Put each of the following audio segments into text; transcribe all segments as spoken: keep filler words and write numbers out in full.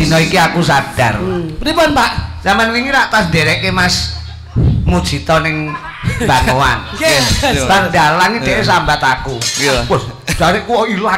dina iki aku sadar. Pripun, Pak? Zaman wingi rak tas nderekke Mas Mujito ning Bangoan. Nggih. Sandalan iki dhewe sambat aku. Iya. Wes, jariku kok ilang.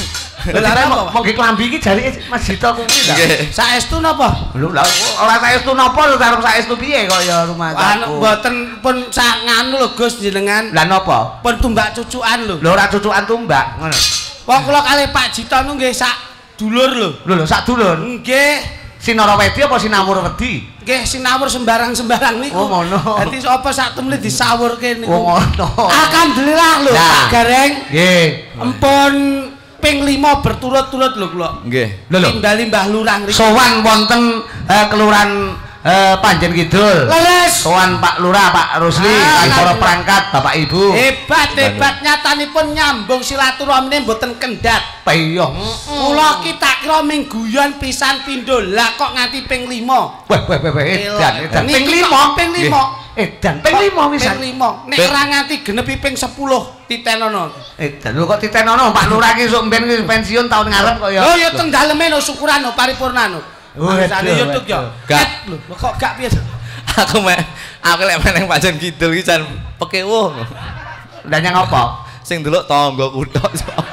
Lah mau nggih klambi iki jarike Mas Jito kuwi ta. Nggih. Saestu napa? Lho lah ora saestu napa lho karo saestu piye kok ya rumah Anu mboten pun sak nganu lho Gus jenengan. Lah napa? Pun tumbak cucukan lho. Lho ora cucukan tumbak ngono. Wong kula kalih Pak Jito nu nggih sak dulur lho. Lho lho sak dulur. Nggih. Sinara wedi apa sinawur wedi? Nggih sinawur sembarang-sembarang niku. Oh ngono. Dadi apa sak temle disawurke niku. Oh ngono. Alhamdulillah lho Pak Gareng. Nggih. Empun ping lima berturut-turut lho kula. Nggih. Lho lho. Timbali Mbah Lurah ngriki. Sowan wonten eh, kelurahan eh, Panjen Kidul. Leres. Sowan Pak Lurah, Pak Rusli, Ah, lan para perangkat, Bapak Ibu. Hebat hebat nyatanipun nyambung silaturahmine mboten kendhat. Peyong. Kula ki tak kira ming guyon pisan pindho. Lah kok nganti ping lima. Wah wah wah wah edan edan ping Niki lima. kok ping lima. Edan ping lima wisan. Ping lima. Nek Ping- ora nganti genepi ping sepuluh titenono. Edan lho kok titenono Pak Lurah ki sok mben ki pensiun tahun ngarep kok ya. Oh ya teng daleme no syukuran no paripurna no. Oh, Mangsane aduh, YouTube ya. Gak. Ket, lho kok gak piye. Aku mek aku lek meneng Panjen Kidul iki jan pekewuh. Lah nyang apa? Sing ndelok tanggoku tok.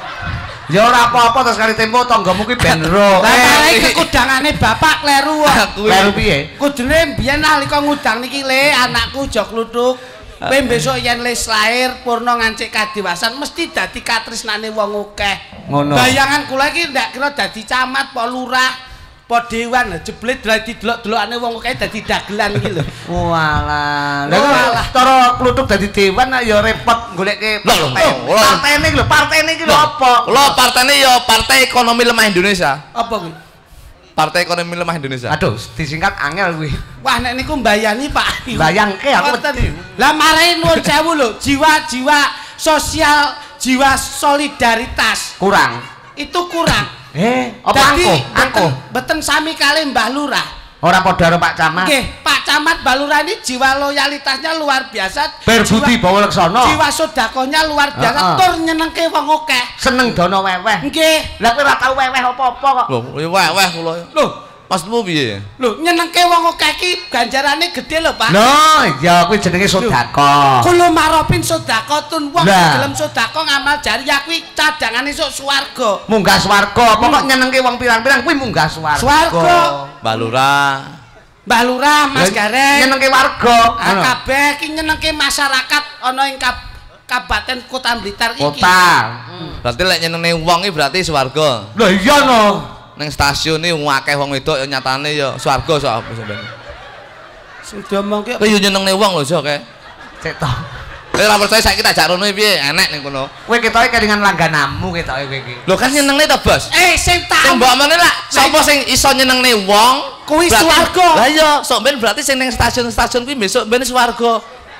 Ya ora apa-apa terus kali tempo tanggamu ki ben ro. Lah kare kekudangane bapak kleru. Aku Kleru piye? Kudune mbiyen nalika ngudang niki le anakku aja kluthuk. Kowe besok yen les lair purna ngancik kadiwasan mesti dadi katresnane wong akeh. Ngono. Bayangan kula iki ndak kira dadi camat apa lurah apa dewan jeblet dadi delok-delokane wong akeh dadi dagelan iki lho. Walah. Lah Walah. cara kluthuk dadi dewan ya repot goleke Lho, lho, lho. partene iki lho, partene iki lho apa? Lo partene ya Partai Ekonomi Lemah Indonesia. Apa kuwi? Partai Ekonomi Lemah Indonesia. Aduh, disingkat angel kuwi. Wah nek niku mbayani Pak. Bayangke aku Ngoten. wedi. Lah marahin nuwun sewu lho, jiwa-jiwa sosial, jiwa solidaritas Kurang. itu kurang. Eh, apa Dadi, angko? mboten- Angko. Mboten sami kalih Mbah Lurah. Ora padha karo Pak Camat. Nggih, Pak Camat Mbah Lurah ini jiwa loyalitasnya luar biasa. Berbudi Jiwa- bawa leksana. Jiwa sedekahnya luar biasa, Heeh. tur nyenengke wong akeh. Seneng dono weweh. Nggih. Lah kowe ora tau weweh apa-apa kok. Lho, weh-weh kula. Lho, Masmu piye? lho nyenengke wong akeh iki ganjarane gede lho, Pak. Lho, ya kuwi jenenge sedekah. Kulo marapin sedekahun wong Lah. gelem sedekah ngamal jariyah kuwi cadangane sok swarga. Munggah swarga, apa kok nyenengke wong pirang-pirang kuwi munggah swarga. Swarga. Mbak Lurah. Mbah Lurah, Mas Lah, Gareng. Nyenengke warga. Ah, Ngono. kabeh iki nyenengke masyarakat ana ing kab Kabupaten Kota Blitar iki. Kota. Berarti lek nyenenge wong iki berarti swarga. Lho iya no. Ning stasiun iki akeh wong wedok ya nyatane ya swarga sok apa sampean. Sing diomongke Kowe yo nyenengne wong lho sok kae. Cek to. Kowe ora percaya saiki tak jak rono piye? Enek ning kono. Kowe ketoke kelingan langganamu ketoke kowe iki. Lho kan nyenengne to, Bos? eh sing Sing tak mbok omongne lah, sapa sing iso nyenengne wong Kuwi berarti- swarga. Lah iya, sok ben berarti sing ning stasiun-stasiun kuwi besok ben swarga.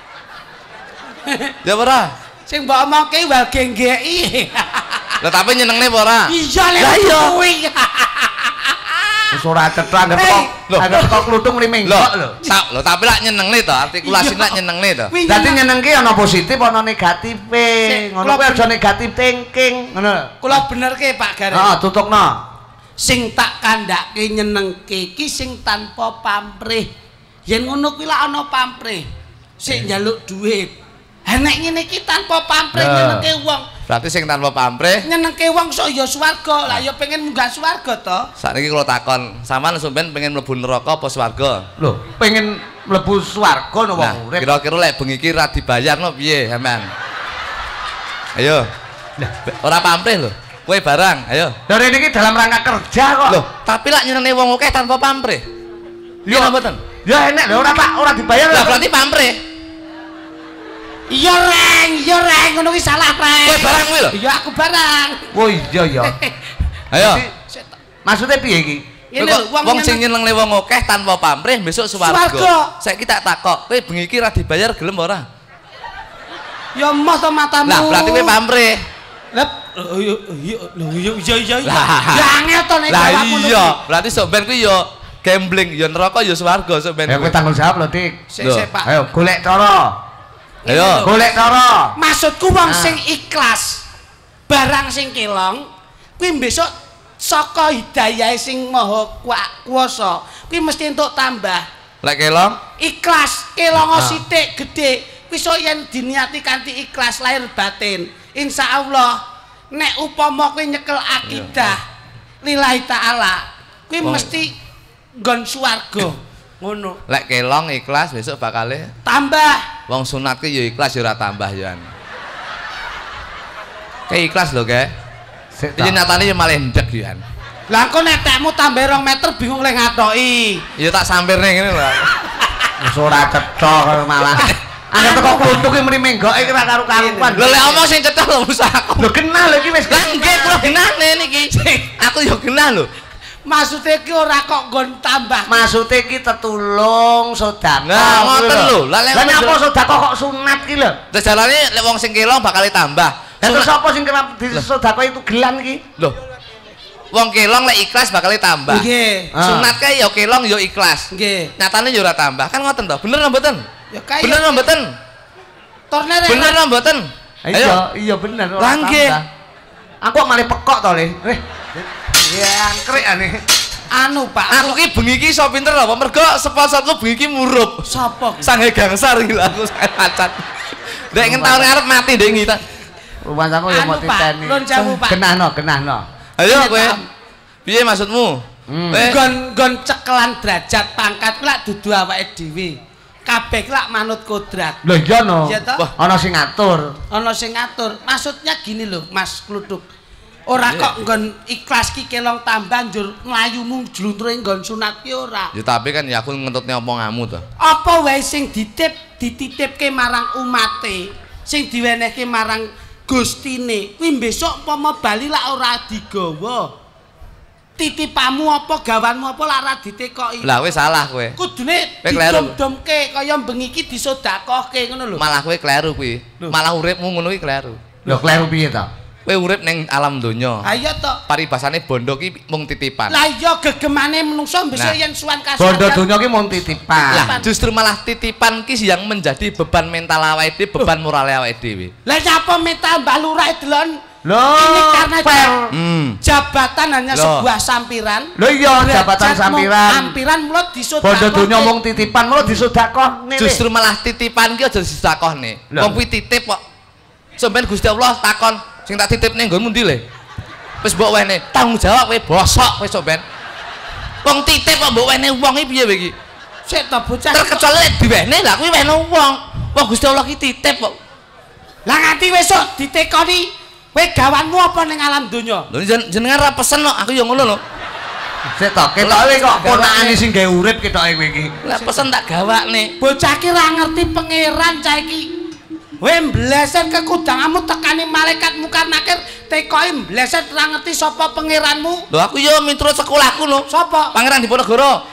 Ya ora? sing mbok omongke wal genggeki. Lah tapi nyenengne apa ora? Iya lek Lah iya. kuwi. Wis ora cetha anggap Hei. kok. Lho. Anggap kok kluthung mrene Lho, menggok lho. tak lho tapi lak nyenengne to, artikulasi Iya. lak nyenengne to. Kuwi Dadi nyeneng- nyenengke ana positif ana negatife. Sik, Ngono kula kuwi aja ben- negatif thinking, ngono. Kula benerke Pak Gareng. Heeh, tutukno. Sing tak kandhake nyenengke iki sing tanpa pamrih. Yen ngono kuwi lak ana pamrih. Sik njaluk dhuwit. Ha nek ngene iki tanpa pamrih Lah. nyenengke wong. Berarti sing tanpa pamrih, Nyenengke wong sok ya swarga, lah ya pengen munggah swarga to. sakniki kula takon, sampean sampean pengen mlebu neraka apa swarga? Lho, pengen mlebu swarga no Nah, wong urip. kira-kira lek bengi iki ra dibayar no piye sampean? Ayo. Ora pamrih lho. Kowe barang, ayo. Dari ini dalam rangka kerja kok. Loh, tapi lak nyenengne wong akeh tanpa pamrih. Iya mboten? Ya enek lho ora Pak, ora dibayar. Lah lho. berarti pamrih. Iya reng, iya reng, ngono kuwi salah reng. Kowe barang kuwi lho. Iya aku barang. Oh iya ya. Ayo. Jadi, maksudnya piye iki? Ini Kowe lho, kok wong sing nyenengne wong akeh tanpa pamrih besok Swarga. swarga. Saiki tak takok, kowe bengi iki ra dibayar gelem ora? Ya moh to matamu. Lah berarti kowe pamrih. Lah iya iya iya iya iya. Lah. Ya angel to nek Lah jawabmu. iya, berarti sok ben kuwi yo gambling, yo neraka yo swarga sok ben. Ya kowe tanggung jawab lho, Dik. Sik Loh. sik Pak. Ayo golek cara. Ayo. Golek cara. Maksudku wong Ah. sing ikhlas barang sing kelong kuwi besok saka hidayah sing maha kuwasa kuwi mesti entuk tambah. Lek kelong Ikhlas, kelongo sithik gedhe kuwi sok yen diniati kanthi ikhlas lahir batin. Insyaallah nek upama kuwi nyekel akidah lillahi taala kuwi mesti nggon swarga ngono. Lek kelong ikhlas besok bakale Tambah. wong sunat ki ya ikhlas ya ora tambah ya. Kayak ikhlas lho, Kek. Iki nyatane ya malah ndek ya. Lah kok nek tekmu tambah rong meter bingung lek ngatoki. Ya tak sampirne ngene lho. Wis ora cetha malah. Ana teko kluntuk iki mrene menggoke ora karo-karuan. Lho lek omong sing cetha lho usah aku. Lho kenal lho iki wis. Lah nggih kula genahne niki. Aku yo genah lho. Maksudnya ki ora kok nggon tambah. Maksudnya ki tetulung sedekah. Nah, ngoten lho. Lah lek nyapa sedekah kok sunat ki lho. Terus jalane lek wong sing kelong bakal tambah. Lah terus sapa sing kerap disedekah itu gelan ki? Lho. Wong kelong lek ikhlas bakal tambah. Nggih. Sunat kae ya kelong ya ikhlas. Nggih. Nyatane ya ora tambah. Kan ngoten to. Bener napa mboten? Ya kaya. Bener napa mboten? Torne rek. Bener napa mboten? Iya, iya bener ora Lah nggih. tambah. Aku kok malah pekok to, Le. Eh. Ya angkrek ane. Anu, Pak. Aku ki bengi ki iso pinter apa? Mergo sponsorku bengi ki murup. Sapa? Sange gangsar iki lho aku sange pacat. Ndek ngentau ngarep mati ndek ngita. Rumah aku ya mau titeni. Lon jamu, Pak. Genahno, genahno. Ayo kowe. Piye maksudmu? Kowe Gon-gon cekelan derajat pangkat ku lak dudu awake dhewe. Kabeh ku lak manut kodrat. Lho iya no. Iya toh? Ana sing ngatur. Ana sing ngatur. Maksudnya gini lho, Mas Kluthuk. Ora kok nggon ikhlas ki kelong tambah njur mlayumu jlunture nggon sunat ki ora. Ya tapi kan ya aku ngentutne omonganmu to. Apa wae sing ditip dititipke marang umate, sing diwenehke marang Gustine, kuwi besok umpama bali lak ora digawa. Titipamu apa gawanmu apa lak ora ditekoki. Lah kowe salah kowe. Kudune Kowe kleru. didom-domke kaya bengi iki disedekahke ngono lho. Malah kowe kleru kuwi. Malah uripmu ngono kuwi kleru. Lho kleru piye to? Kowe urip ning alam donya. Ha iya to. Paribasane bondo ki mung titipan. Lah iya gegemane menungso besok yen suwan kasih. Bondo donya ki mung titipan. Lah justru malah titipan ki yang menjadi beban mental awake dhewe, beban moral awake dhewe. Lah nyapa metal Mbah Lurah delon? Lho, ini karena hmm. jabatan hanya Loh. sebuah sampiran. Lho iya jabatan sampiran. Sampiran mulut disodakah. Bondo donya mung titipan, mulut disodakah ngene. Justru malah titipan ki aja disedekahne. Wong kuwi titip kok. Sampeyan Gusti Allah takon sing tak titipne nggonmu ndi le? Wis mbok wene tanggung jawab kowe bosok kowe sampeyan. Wong titip kok mbok wene wong iki piye iki? Sik to bocah. Terkecuali diwene lah kuwi wene wong. Wong Gusti Allah ki titip kok. Lah nganti besok ditekoni kowe gawanmu apa ning alam donya? Lho jenengan ra pesen kok, aku ya ngono lho. Sik to, ketoke kok ponakane sing gawe urip ketoke kowe iki. Lah pesen tak gawakne. Bocah ki ra ngerti pangeran cah iki. Kowe mbleset ke kudangamu tekani malaikat mungkar nakir tekoki mbleset ra ngerti sapa pangeranmu. Lho aku ya miturut sekolahku lho. Sapa? Pangeran Diponegoro.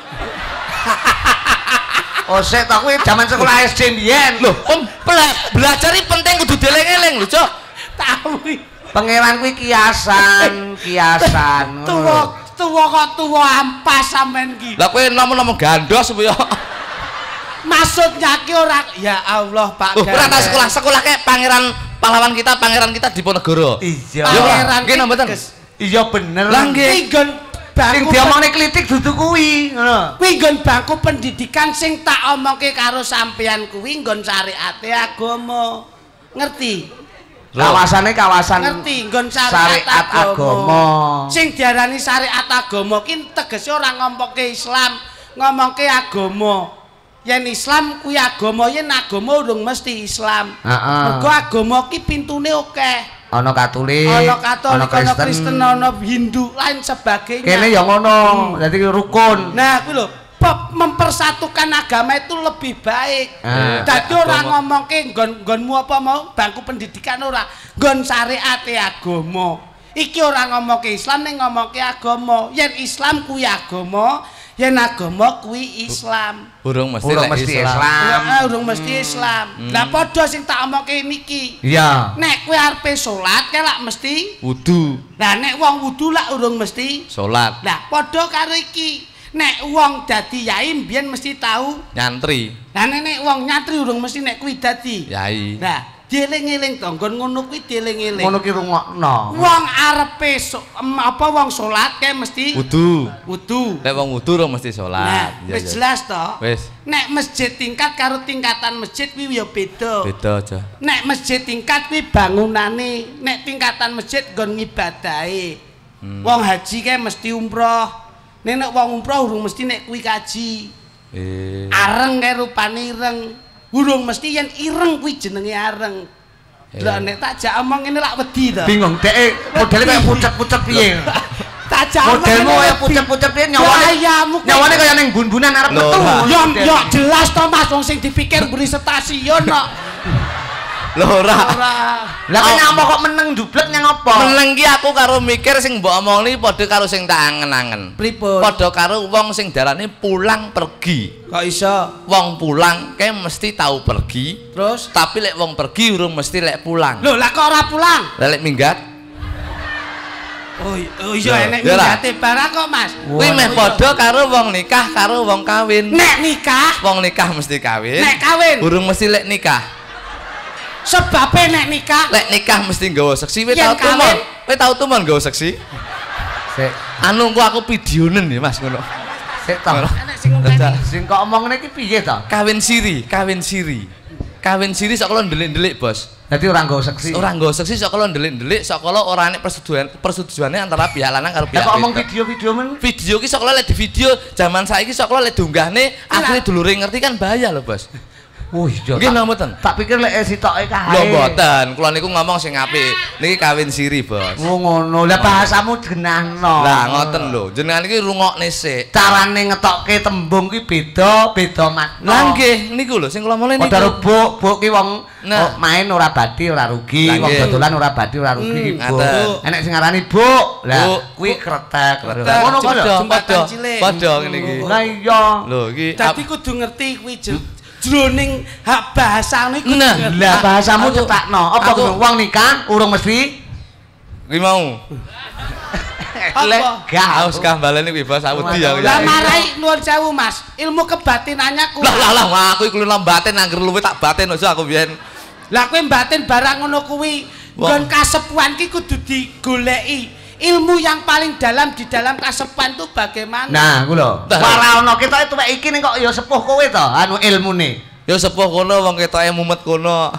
Oh sik to kuwi jaman sekolah S D mbiyen. Lho, belajar iki penting kudu dieling-eling lho, Cok. Tahu. Pangeran kuwi kiasan, kiasan. Tuwa, tuwa kok tuwa ampas sampean ki. Lah kowe nomo-nomo gandos apa ya? Maksudnya ki ora ya Allah Pak. Oh, ora tau sekolah, sekolah kayak pangeran pahlawan kita, pangeran kita Diponegoro. Iya. Pangeran Nggih mboten? Iya bener. Lah nggih. Kuwi nggon Sing bangku. diomongne klitik dudu kuwi, ngono. Kuwi nggon bangku pendidikan sing tak omongke karo sampeyan kuwi nggon syariate agama. Ngerti? Kawasane kawasan Ngerti nggon syariat syariat agama. agama. Sing diarani syariat agama ki tegese ora ngomongke Islam, ngomongke agama. Yen Islam kuwi agama, yen agama urung mesti Islam. Heeh. Mergo agama ki pintune akeh. Ana Katolik, Ana Katolik, ana Kristen, Kristen, ana Hindu, lain sebagainya. kene ya ngono, dadi rukun. Nah, kuwi lho, mempersatukan agama itu lebih baik. Ah. Dadi ora ngomongke nggon-nggonmu apa mau bangku pendidikan ora, nggon syariate agama. Iki ora ngomongke Islam ning ngomongke agama. Yen Islam kuwi agama, yen agama kuwi Islam. Urung mesti Urung lek mesti Islam. Islam. Heeh, urung mesti Islam. Lah padha sing tak omongke niki. Iya. Nek kowe arepe salat kae lak mesti Wudu, lah nek wong wudu lak urung mesti. salat, Lah padha karo iki. Nek wong dadi yai mbiyen mesti tahu. nyantri, Lah nek nek wong nyantri urung mesti nek kuwi dadi. yai. Nah, dieling-eling to, nggon ngono kuwi dieling-eling. Ngono ki rungokno. Wong arepe so, em, apa wong salat kae mesti wudu. Wudu. Nek wong wudu ora mesti salat. Nah, wis jelas to. Wis. Nek masjid tingkat karo tingkatan masjid kuwi ya beda. Beda aja. Nek masjid tingkat kuwi bangunane, nek tingkatan masjid nggon ngibadahe. Hmm. Wong haji kae mesti umroh. Nek nek wong umroh urung mesti nek kuwi kaji. Eh. Areng kae rupane ireng. Urung mesti yen ireng kuwi jenenge areng. Lah nek tak jak omong ngene lak wedi to. Bingung dhek modele kaya pucet-pucet piye. Tak jak modelmu kaya pucet-pucet piye nyawane. Nyawane kaya ning bun-bunan arep metu. Yo yo jelas to Mas wong sing dipikir beri stasiun kok. Lho ora. Lah kok nyamuk kok meneng dublek nyang apa? Meneng ki aku karo mikir sing mbok omongni padha karo sing tak angen-angen. Pripun? Padha karo wong sing darane pulang pergi. Kok iso? Wong pulang kae mesti tahu pergi. Terus tapi lek wong pergi urung mesti lek pulang. Lho lah kok ora pulang? Lah lek minggat. Oh, oh iya enek minggate barang kok Mas. Kuwi meh padha karo wong nikah karo wong kawin. Nek nikah, wong nikah mesti kawin. Nek kawin, urung mesti lek nikah. Sebabe nek nikah, lek nikah mesti nggawa seksi. Kowe tau tumon? Kowe tau tumon nggawa seksi? Sik. Anu ku aku videonen ya Mas ngono. Sik to. Enek sing ngomong. Sing kok omongne iki piye to? Kawin siri, kawin siri. Kawin siri sok kala ndelik-ndelik, Bos. Dadi ora nggawa seksi. Ora nggawa seksi sok kala ndelik-ndelik, sok kala ora enek persetujuan persetujuane antara pihak lanang karo pihak wedok. Kok omong wedok. video-video men? Video ki sok kala lek di video zaman saiki sok kala lek diunggahne akhire dulure ngerti kan bahaya lho, Bos. Oh iya. Nggih mboten. Tak pikir lek sitoke kae. Lho mboten, kula niku ngomong sing apik. Niki kawin siri, Bos. Oh ngono. Lah bahasamu genahno. Lah ngoten lho, jenengan iki rungokne sik. Carane ngetokke tembung ki beda, beda makna. Lah nggih, niku lho sing kula mulai niku. Padha rubuk, buk ki wong nah. oh, main ora badi ora rugi, wong dodolan ora badi ora rugi. Hmm, Bu. Enek sing ngarani buk. Lah kuwi kretek. Ngono kok padha. Padha ngene iki. Lah iya. Lho iki dadi kudu ngerti kuwi jroning hak bahasane kudu ngerti. Lah bahasamu cetakno. Apa wong nikah urung mesti kuwi mau. Apa? Gaus kah balene kuwi Bos, aku wedi ya. Lah marai nuwun sewu Mas, ilmu kebatinannya kuwi. Lah lah lah aku iki kuwi batin angger luwe tak batin aja aku biyen. Lah kowe batin barang ngono kuwi, nggon kasepuan ki kudu digoleki. Ilmu yang paling dalam di dalam kasepuan itu bagaimana? Nah, ku lho. Ora ana ketoke tuwek iki ning kok ya sepuh kowe to, anu ilmune. Ya sepuh kono wong ketoke mumet kono.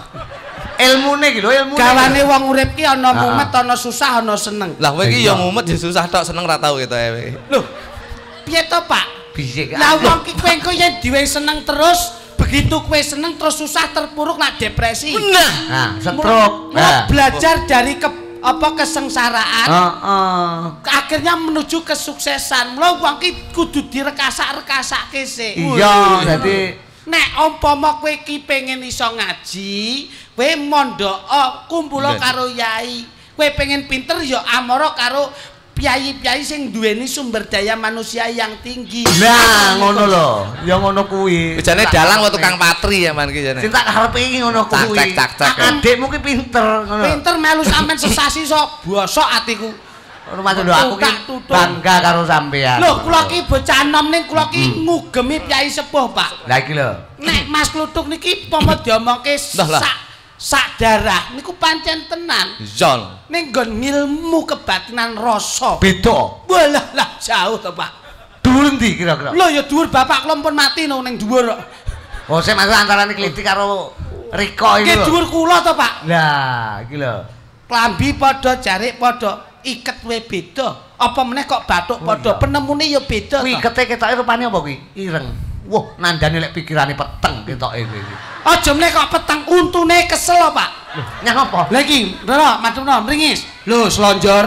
Ilmune iki lho, ilmune. Gawane wong urip ki ana mumet, ana susah, ana seneng. Lah kowe iki ya mumet ya susah tok, seneng ra tau ketoke kowe. Lho. Piye to, Pak? Bisik. Lah wong ki kowe engko yen diwe seneng terus, begitu kowe seneng terus susah terpuruk nak depresi. Nah, nah, stroke. Nah, belajar dari ke apa kesengsaraan, heeh. Akhirnya menuju kesuksesan. Mula wong ki kudu direkasak-rekasake sik. Iya, dadi nek umpama kowe ki pengen iso ngaji, kowe mondok kumpul karo yai. Kowe pengen pinter ya amara karo piyai-piyai sing duweni sumber daya manusia yang tinggi. Nah, ngono lho. Ya ngono kuwi. Bejane dalang wae tukang patri ya man ki jane. Sing tak karepe iki ngono kuwi. Cak cak cak. Adikmu ki pinter ngono. Pinter melu sampean sesasi sok bosok atiku. Rumah lho aku ki bangga karo sampean. Lho, kula ki bocah enom ning kula ki ngugemi piyai sepuh, Pak. Lah iki lho. Nek Mas Kluthuk niki pomo diomongke sak sak darah niku pancen tenan. Jon. Ning nggon ilmu kebatinan rasa. Beda. Walah lah jauh to, Pak. Dhuwur ndi kira-kira? Lho ya dhuwur bapak kula pun mati no ning dhuwur kok. Oh, sing maksud antarané Kliti karo Riko iki lho. Nggih dhuwur kula to, Pak. Lah, iki lho. Klambi padha, jarik padha, iket wae beda. Apa meneh kok bathuk padha, penemune ya beda to. Kuwi ikete ketoke rupane apa kuwi? Ireng. Wah, nandane lek pikirane peteng ketoke kuwi. Aja meneh kok peteng, untune kesel, Pak. Nyang apa? Lah iki, Ndara, madhepno mringis. Lho, slonjor.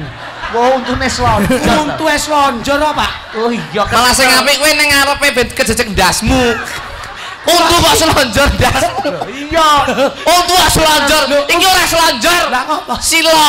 Wah, untune slonjor. Untuke slonjor, Pak. Oh iya, malah sing apik kowe ning ngarepe ben kejejeg ndasmu. Untu kok selonjor ndas. Iya. Untu kok selonjor. Iki ora selonjor. Lah kok silo.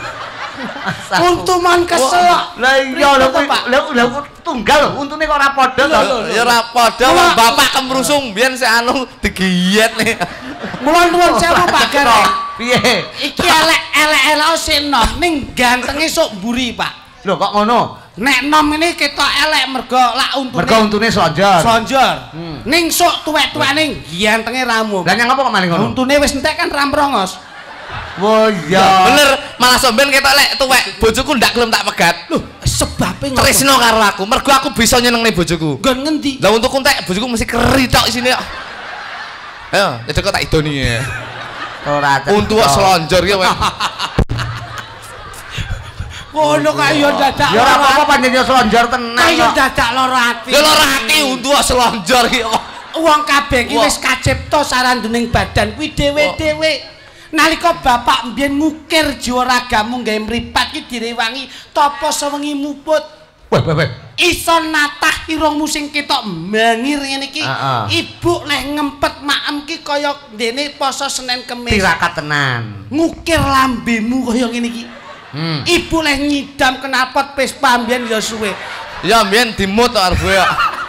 Untu man kesel. Lah iya lho lho lho tunggal lho untune kok ora padha to. Ya ora padha wong bapak kemrusung biyen sik anu digiyet nih. Mula nuwun sewu Pak Gareng. Piye? Iki elek-elek-elek sik enom ning gantenge sok mburi, Pak. Lho kok ngono? Nek nom ini ketok elek mergo lak untune. Mergo untune slonjor. Slonjor. Hmm. Ning sok tuwek-tuwekne gantenge ramu. Lah nyang apa kok maling ngono? Untune wis entek kan ramprongos. Oh iya. Bener, malah somben ketok lek tuwek bojoku ndak gelem tak pegat. Lho, sebabe ngopo? Tresno karo aku, mergo aku bisa nyenengne bojoku. Nggon ngendi? Lah untuk entek bojoku mesti keritok isine kok. Ayo, jadi kok tak idoni ya. Ora cetha. Untuk selonjor ya, Pak. Ngono kaya dadak. Ya ora apa-apa panjenengan slonjor tenan. Kaya kok. dadak lara ati. Ya lara ati untuk selonjor iki kok. Wong kabeh iki Wah. wis kacipta saranduning badan kuwi dhewe-dhewe. Nalika bapak mbiyen ngukir jiwa ragamu gawe mripat ki direwangi tapa sewengi muput. Wah, wah, wah. Iso natah irungmu sing ketok mangir ngene iki. Heeh. Ibu leh ngempet maem ki kaya dene poso Senin Kemis. Tirakat tenan. Ngukir lambemu kaya ngene iki. Hmm. Ibu leh nyidam knalpot Vespa mbiyen ya suwe. Ya mbiyen dimut kok arep ya.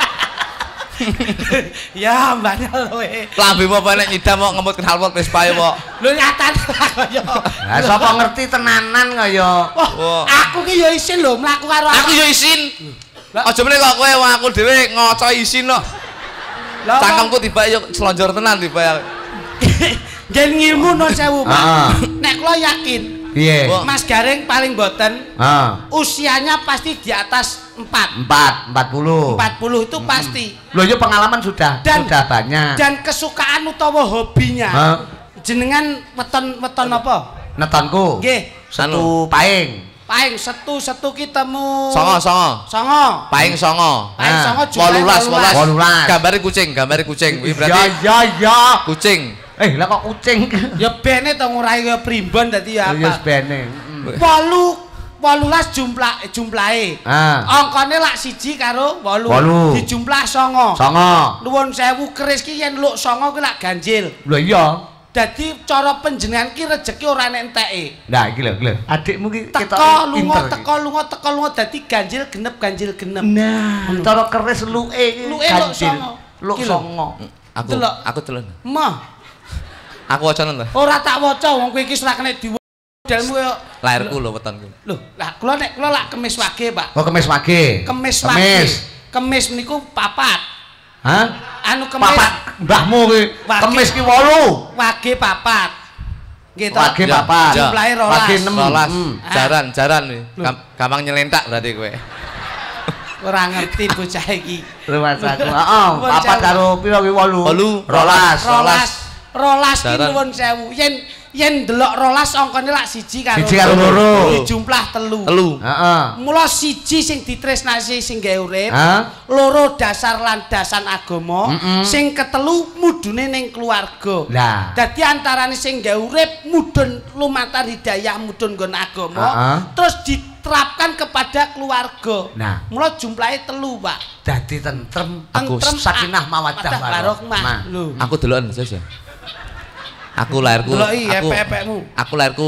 Ya mbane luwe. Lambe apa nek nyidam kok ngemut knalpot Vespa ya kok. Lho nyatane kaya. Lah sapa ngerti tenanan kaya. Wah, Wah. aku ki ya isin lho mlaku karo Aku yo isin. Aja meneh kok kowe wong aku dhewe ngoco isin kok. Lah, Cangkemku tiba yo selonjor tenan tiba. Ngen ngilmu non sewu, Pak. Heeh. Nek kula yakin Piye? Wah. Mas Gareng paling boten Heeh. usianya pasti di atas empat. Empat, empat puluh. empat puluh itu pasti. Loh ya pengalaman sudah Dan- sudah banyak. Dan kesukaan utawa hobinya. Hah? Jenengan weton-weton apa? Netonku. Nggih. Satu paing. Paing setu-setu ketemu. Songo songo. Songo. Paing songo. Paing Ah. songo jumlahe Wolulas wolulas. Wolulas. Gambare kucing, gambare kucing. Kuwi Ya berarti ya ya. kucing. Eh, lah kok kucing. Ya bene to ngurai kaya primbon dadi ya Ya apa? bene. Mm. Wolu wolulas jumlah jumlahe. Ah. Angkane lak siji karo wolu. Wolu. Dijumlah songo. Songo. Nuwun sewu keris ki yen luk songo ki lak ganjil. Lho iya. Dadi cara panjenengan ki rejeki ora nek enteke. Nah, iki lho, iki lho. Adikmu ki Teko lunga pinter iki. teko lunga teko lunga dadi ganjil genep ganjil genep. Nah, cara keris luke iki. Luke luk ganjil. songo. Luk Iki lho. songo. Aku Delok. aku telon. Mah, Aku wacanen lho. ora tak waca wong kowe iki ora kena diwodalmu kaya Lairku lho wetonku. lho, lah kula nek kula lak kemis wage, Pak. Oh, kemis wage. Kemis Kemis. wage. Kemis niku papat. Hah? Anu kemis Papat mbahmu ki. Wage. Kemis ki wolu. wage papat. Nggih to. Wage Ya, papat. ya. Jumlahe rolas. Wage enam. Rolas. Hmm. Jaran, jaran kuwi. Gam- Gampang nyelentak berarti kowe. Ora ngerti bocah iki. Luas aku. Heeh, Pun papat sewu. karo piro ki wolu? Wolu. Rolas. Rolas. Rolas ki Jaran. nuwun sewu. Yen yen delok rolas angkane lak siji karo Siji karo loro. Dijumlah telu. Telu. Heeh. Mula siji sing ditresnasi sing gawe urip, Hah? loro dasar landasan agama, Mm-mm. sing ketelu mudune ning keluarga. Lah. Dadi antarane sing gawe urip mudun lumantar hidayah mudun nggon agama, Uh-uh. terus diterapkan kepada keluarga. Nah. Mula jumlahe telu, Pak. Dadi tentrem, Aku Tentrem, sakinah ah, mawaddah mawaddah warahmah. warahmah. Lho. Aku deloken saja. Aku lahirku. Deloki Aku epek-epekmu. aku lahirku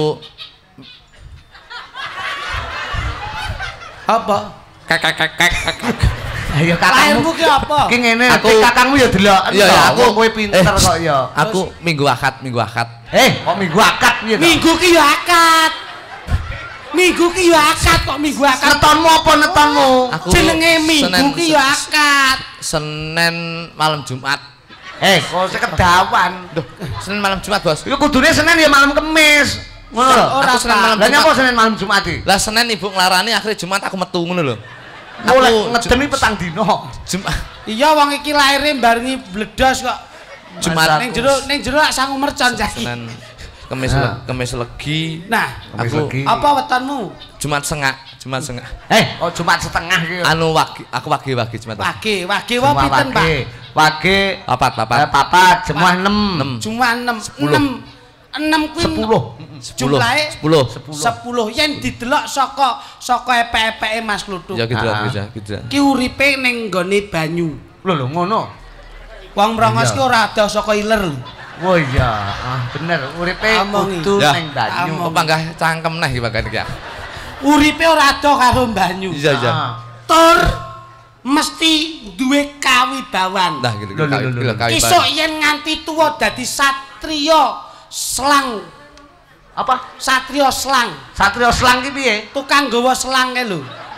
Apa? kak kak kak kak kak. Ayo Lahirmu ki apa? Ki ngene, Aku- ki kakangmu ya delok. Iya ya aku kowe pinter eh, kok ya. Aku minggu akad, minggu akad. Eh, kok minggu akad piye to? Minggu ki ya akad. Minggu ki ya akad kok minggu akad. Netonmu apa netonmu? Aku Jenenge minggu Senin- ki ya akad. Senin malam Jumat. Eh, kok sekedawan. Duh, Senin malam Jumat, Bos. Iku kudune Senin ya malam Kamis. Ngono lho. Ora Aku Senin tak. malam Lah nyapa Jumat. Senin malam Jumat iki? Lah Senin ibu nglarani akhirnya Jumat aku metu ngono lho. Mulai Aku ngedeni petang dino. Jumat Iya wong iki laire barengi bledos kok. Jumat Ning jero ning jero lak sangu mercon jaki. Senin Kemis Ah. le, Kemis legi. Nah, Kamis Aku legi. apa wetonmu? Jumat sengak, Jumat sengak. Eh, kok Jumat setengah iki. Anu wagi, aku wagi wagi Jumat. Wage, wage wae Semua pinten, Pak? wage. Wage Papat, papat. eh, papat, semua enam. Enam. Cuma enam. Sepuluh. enam. enam kuwi Sepuluh. Sepuluh. Jumlahe Sepuluh. sepuluh. Yen didelok saka saka epek-epeke Mas Kluthuk. Ya gitu Ah. gitu gitu. Ki uripe ning nggone banyu. Lho lho ngono. Wong mrongos Iya. ki ora ada saka iler lho. Oh iya, ah bener. Uripe Amongi. kudu Ya. ning banyu. Among. Kok panggah cangkem neh iki bagan iki. Uripe ora ada karo banyu. Iya iya. Ah. Tur mesti duwe kawibawan. Nah gitu Lho, gitu. lho, lho, lho. Kawi Isuk yen nganti tuwa dadi satriya selang. Apa? Satriya selang. Satrio selang ki piye? Tukang gawa selang kae lho.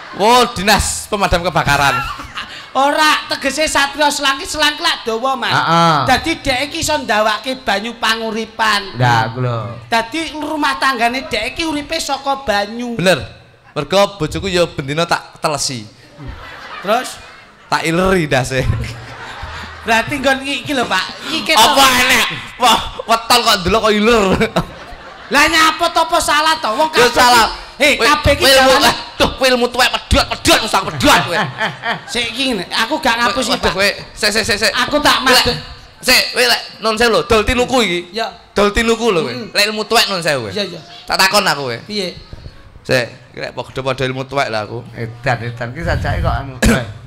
Oh, dinas pemadam kebakaran. Ora, tegese Satrio Selangki Selangki lak dawa, Mas. Heeh. Dadi dhek iki iso ndawake banyu panguripan. Lah, aku lho. Dadi rumah tanggane dhek iki uripe saka banyu. Bener. Mergo bojoku ya bendina tak telesi. Terus Tak ileri dase. berarti nggon iki lho, Pak. Iki ketok. Apa enek? Wah, wetol kok ndelok kok iler. Lah nyapa to apa salah to? Wong Ya kabeh. salah. Hei, kabeh iki ilmu jalan. tuh ilmu tuwek pedhot pedhot usah pedhot kowe. Sik iki ngene, aku gak ngapusi, Pak. Kowe sik sik sik sik. Aku tak madhep. Sik, kowe lek nun sewu lho, dol tinuku iki. Ya. Dol tinuku lho kowe. Lek ilmu tuwek nun sewu kowe. Iya, iya. Tak takon aku kowe. Piye? Sik, kira padha padha ilmu tuwek lah aku. Edan edan ki sajake kok anu.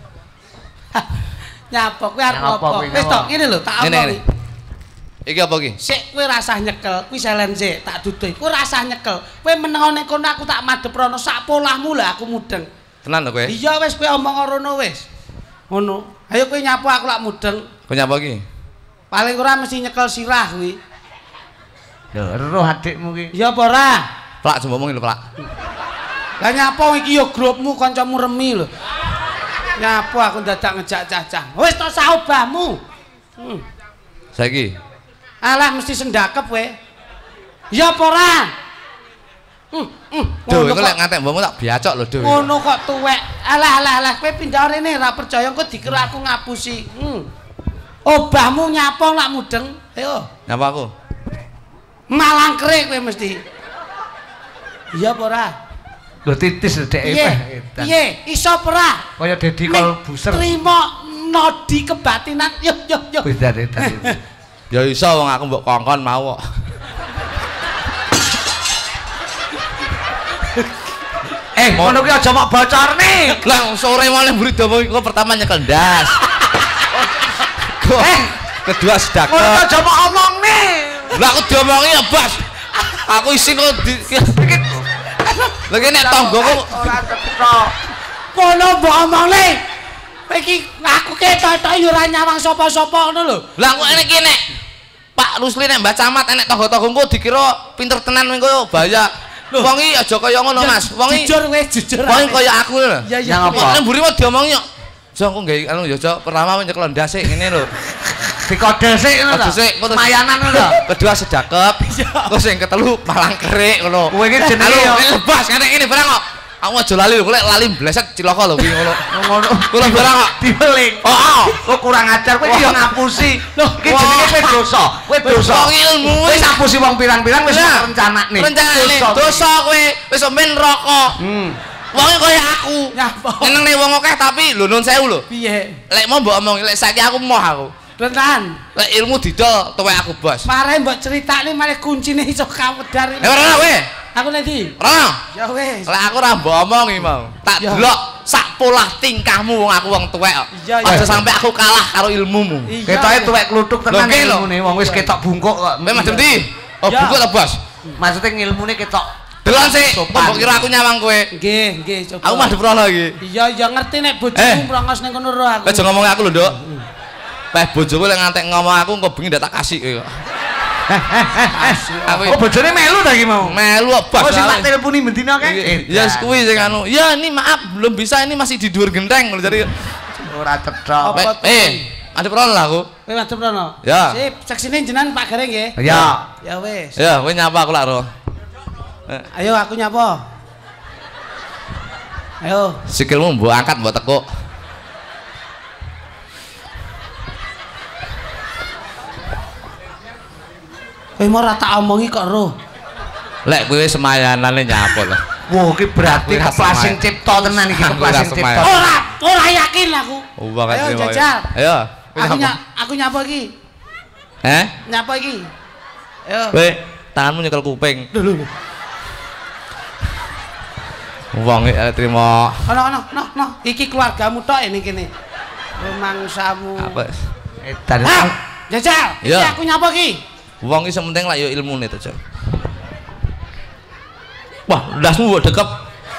Nyapa kowe arep Nyapa apa? kuwi, Wis nyapa? tok ngene lho, tak Ngene, omong. ngene. Iki apa iki? Sik kowe rasah nyekel, kuwi selen sik, tak duduh. Kowe rasah nyekel. Kowe meneng nek kono aku tak madhep rono sak polahmu lah aku mudeng. Tenan lho kowe. Iya wis kowe omong rono wis. Ngono. Ayo kowe nyapu aku lak mudeng. Kowe nyapa iki? Paling ora mesti nyekel sirah kuwi. Lho, roh adikmu ki. Iya apa ora? Plak jembokmu lho, plak. Lah nyapu iki ya grupmu kancamu remi lho. Nyapu aku dadak ngejak cacah. Wis to saobahmu. Hmm. Saiki. Alah mesti sendakep kowe. Ya apa ora? Hmm, hmm. Duh, Ngono iku lek kok- ngantek mbokmu tak biacok lho, Duh. Ngono kok tuwek. Alah alah alah kowe pindah rene ra percaya engko dikira aku ngapusi. Hmm. Obahmu nyapa lak mudeng. Ayo. Nyapa aku? Malangkre kowe mesti. Iya apa ora? Lho titis lho dek. Piye? Piye? Iso apa ora? Kaya Deddy Kolbuser. Trimo nodi kebatinan. Yo yo yo. Edan edan. Ya iso wong aku mbok kongkon mau kok. Eh, ngono ki aja mok bocorne. Lah sore malah mburi dawa iku pertama nyekel ndas. Eh, Kedua ngono ki sedekah. aja mok omongne. Lah aku diomongi ya, Bas. Aku isin kok di lagi nek tanggoku Ora cetha. Kono mbok omongne. Kowe iki aku ketok-tok yo ora nyawang sapa-sapa ngono lho. lah kok enek iki nek Pak Rusli nek Mbak Camat enek tangga-tanggaku dikira pinter tenan kowe bahaya. Wong iki aja kaya ngono, Mas. Wong iki jujur wis jujur. wong iki kaya aku lho. Iya iya. Yang apa? Kok nek mburi mau diomongi kok. Jo aku nggawe anu ya, Jo. Pertama nyekel ndas sik ngene lho. Dikode sik ngono Kode to. sik, terus- Mayanan ngono to. Kedua sedekep. Terus yang ketelu malang kerik ngono. Kowe iki jenenge Halo, ya. Bas, kene ngene barang kok. Aku aja lali lho, lek lali bleset cilaka lho kuwi ngono. Ngono. Kula barang kok. Dibeling. Oh, oh. Kok kurang ajar kowe iki yo ngapusi. Lho, iki Wah. jenenge kowe dosa. Kowe dosa. Wong ilmu Kowe ngapusi wong pirang-pirang wis Lah, rencanane. rencanane dosa kowe wis men rokok. Hmm. Wong kaya aku. Nyapa? Nyenengne wong akeh tapi lho nun sewu lho. Piye? Lek mau mbok omong lek saiki aku moh aku. Tenan. Lek ilmu didol tuwek aku, Bos. Mare mbok critakne malah kuncine iso kawedar. Eh ora kowe. Aku nek ndi? Ora. Ya wis. Lek aku ora mbok omongi mau. Tak Ya. delok sak polah tingkahmu wong aku wong tuwek kok. Iya, iya. Aja sampe aku kalah karo ilmumu. Iya. Ketoke tuwek kluthuk tenan Lho, ki lho. ilmune wong wis ketok bungkuk kok. Kowe macam ndi? Oh, Ya. buku ta, Bos? Maksudnya ngilmune ketok. Delon sik. Sopan. Mbok kira aku nyawang kowe. Nggih, nggih coba. Aku madhep rono iki. Iya, ya ngerti nek Eh. bojomu mrongos ning kono ro aku. Aja ngomong aku lho, Nduk. Peh bojoku lek ngantek ngomong aku engko bengi ndak tak kasih kowe kok. Aku Oh bojone melu ta iki mau. melu kok, Bos. Oh sing tak teleponi bendina kae. Ya wis kuwi sing anu. Ya ini maaf belum bisa ini masih di dhuwur genteng lho jadi. Ora cetha. Apa tuh? Eh, ada peron lah aku. Kowe madhep rono. Ya. Sip, seksine jenengan Pak Gareng nggih. Ya. Ya wis. Ya, kowe nyapa aku lak ro. Ayo aku nyapa. Ayo. Sikilmu mbok angkat mbok tekuk. Kowe mau ora tak omongi kok ro. Lek kowe semayanane nyapa lho. Wah, iki berarti Aku rasa keplasing main. cipta tenan iki Aku keplasing rasa cipta. main. Ora, ora yakin aku. Oh, banget Ayo sih, Pak. jajal. Ayo. kowe Aku nyapa? ny aku nyapa iki. Eh? Nyapa iki? Ayo. Kowe tanganmu nyekel kuping. Lho lho. lho. Wong iki trimo Ono ono no no. Iki keluargamu tok ini kene. Mangsamu. apa? Edan. Hah? Jajal. Iki Iya. aku nyapa iki? Wong iki sementing lak yo ilmune to, Cok. Wah, ndasmu mbok dekep.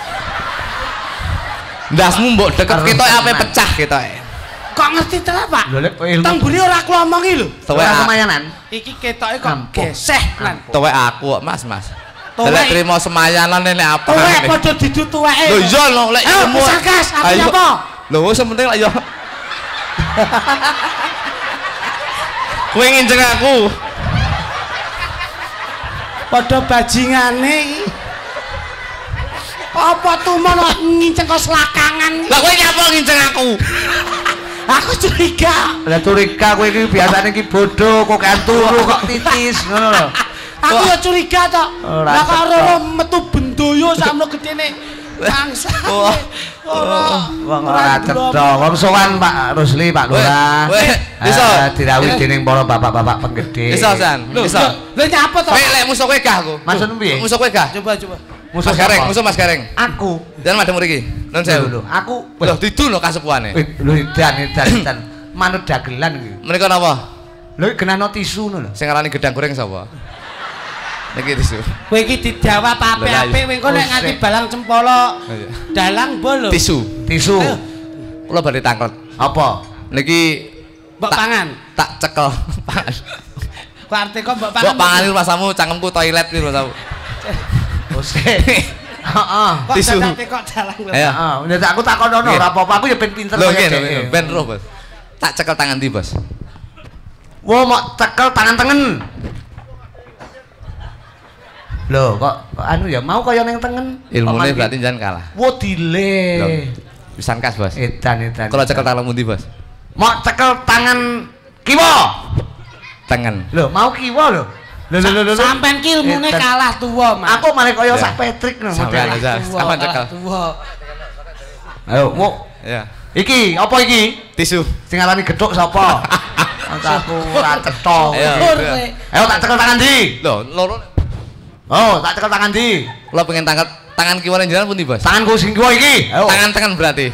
Ndasmu mbok dekep Karo ketoke ape tenan. pecah ketoke. Kok ngerti tenan, Pak? Lho lek ilmu. Tang buri ora aku omongi lho. Tuwek Ora aku, semayanan. Iki ketoke kok Ampun. geseh nan. tuwek aku kok, Mas, Mas. Lek trimo semayanan nek apa? Tuwek padha didu tuweke. Lho iya lho lek ilmu. Sagas, artinya apa? Lho wis penting lek yo. Kowe nginjeng aku. Padha bajingane iki. Apa tumen kok nginceng kok selakangan. Lah kowe nyapa nginceng aku? Aku curiga. Lah curiga kowe iki biasane iki bodho kok kan turu kok titis ngono lho. Aku ya curiga tok. Ora Lah kok cocok. ora metu bendoyo sakmono gedene. Bangsa. Ora. Wong ora cetha. Wong sowan Pak Rusli, Pak Lurah. Weh, iso dirawuhi dening para bapak-bapak penggede. Iso San. Iso. Lha nyapa to? Kowe lek musuh kowe gah aku. Maksudmu piye? Musuh kowe gah. Coba coba. Musuh Gareng, musuh Mas Gareng. Aku. Dan madhep mriki. Nun sewu. Lho, aku Lho didu lho kasepuane. Eh, lho edan edan edan. Manut dagelan iki. Menika napa? Lho genano tisu ngono lho. Sing ngarani gedang goreng sapa? Niki tisu. Kowe iki dijawab apik-apik kowe kok nek nganti balang cempala dalang bolo. Tisu. Tisu. Kula badhe tanglet. Apa? Niki Mbok pangan. tak cekel. Kok arti kok mbok pangan. Mbok pangan rasamu cangkemku toilet iki rasamu. Ose. Heeh. Kok Tisu. dadake kok dalang. Ayo. Heeh, nek aku takonono ora apa-apa, aku ya ben pinter Lho kaya ngene, dhek. ben roh, Bos. Tak cekel tangan ndi, Bos? Wo mau cekel tangan tengen. Lho, kok, kok anu ya mau kaya ning tengen. Ilmune berarti jangan kalah. Wo dile. Lho, pisan kas, Bos. Edan edan. Kalau cekel tangan mundi, Bos? mau cekel tangan kiwa. Tangan. Lho, mau kiwa lho. Lho lho lho lho. Sampeyan ki ilmune Edan. kalah tuwa, Mas. Aku malah kaya Ya. sak Patrick lho. Sampeyan model. aja. Tuwa, Kapan cekel? Tuwa. Ayo, mau. Ya. Iki, apa iki? Tisu. Sing ngarani gedhuk sapa? Aku ora cetha. Ayo. Tur kowe. Ayo tak cekel tangan ndi? Lho, loro. Oh, tak cekel tangan ndi? Kula pengen tangkat tangan kiwane jenengan pundi, Bos? Tanganku sing kiwa iki. Ayo. Tangan-tangan berarti.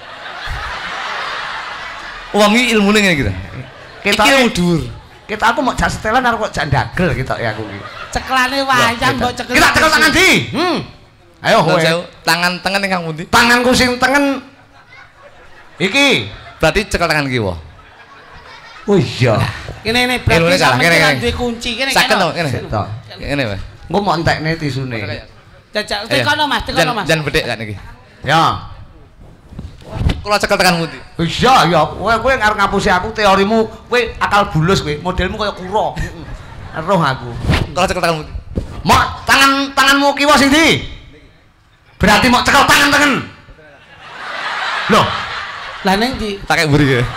Wong iki ilmune ngene iki. Kita Iki ilmu dhuwur. Kita aku mau jak setelan arep kok jak ndagel kita ya aku iki. Cekelane wayang mbok cekel. Kita cekel tangan ndi? Hmm. Ayo Nun kowe. sewu, tangan tengen ingkang pundi? Tanganku sing tengen iki. Berarti cekel tangan kiwa. Oh iya. Kene ini Ilmune berarti kalah, kene, sampeyan kene. duwe kunci kene Saken to, kene. kene. Tok. Ngene, Mas. Engko mau entekne tisune. Jajak tekono Mas, tekono Mas. Jan bedhek sak niki. Ya. Kula cekel tekan pundi? Iya ya, kowe kowe arep ngapusi aku teorimu, kowe akal bulus kowe, modelmu kaya kura. Heeh. Roh aku. Kula cekel tekan pundi? Mok tangan tanganmu kiwa sing ndi? Berarti mau cekel tangan tengen. Loh, Lah ning ndi? Tak kayak mburi ya.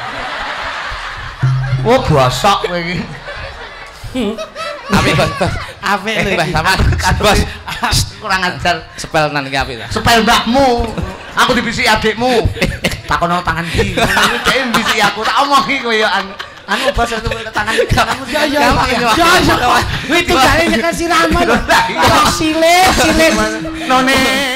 oh bosok kowe iki. Apik, Bos. Bos. Apik lho. Bos, iki. sama. Bos, Bos. kurang ajar. Sepel nan iki apik ta. Sepel mbahmu. Aku dibisi adikmu. Takono tangan ndi. Ngono dhek mbisi aku. Tak omongi kowe ya anu. Anu bos itu tangan tanganmu Ya ya. Ya ya. Wih itu gale nyekel siraman. Silet, silet. None